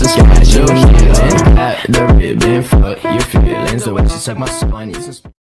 some special healing. At the ribbon, fuck your feelings. The way she suck my soul, I need some